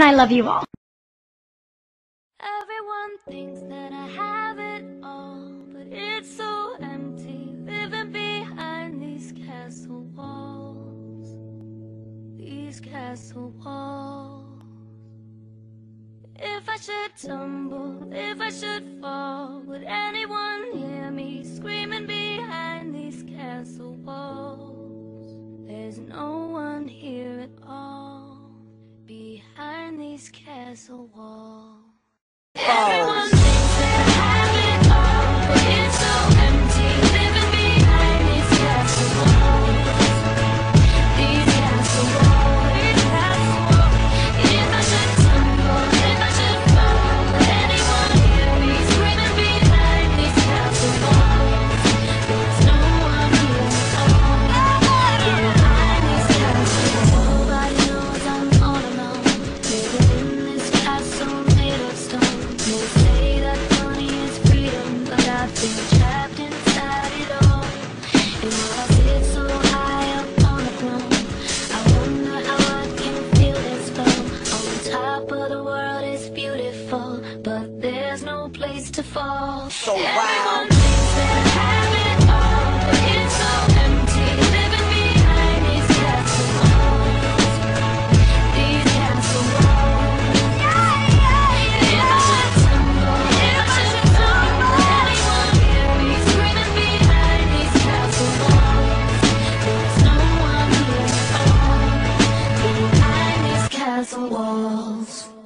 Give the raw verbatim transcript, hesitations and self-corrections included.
I love you all. Everyone thinks that I have it all, but it's so empty, living behind these castle walls. These castle walls. If I should tumble, if I should fall, would anyone hear me screaming behind these castle walls? There's no one here at all, behind these castle walls. Everyone thinks that I have it all, but it's so empty, living behind these castle walls. These castle walls, these castle walls. If I should tumble, if I should fall, would anyone hear me screaming behind these castle walls? There's no one here at all, behind these castle walls. Nobody knows I'm all alone, living in this castle made of stone. They say that money is freedom, but I've been trapped inside it all. And while I sit so high up on the throne, I wonder how I can feel this flow. On top of the world is beautiful, but there's no place to fall. So Everyone wild. thinks that I have it all, but it's so empty, living behind these castle walls. These castle walls. If I should tumble, if I should tumble, would anyone hear me screaming behind these castle walls? There's no one here at all, behind these castle walls.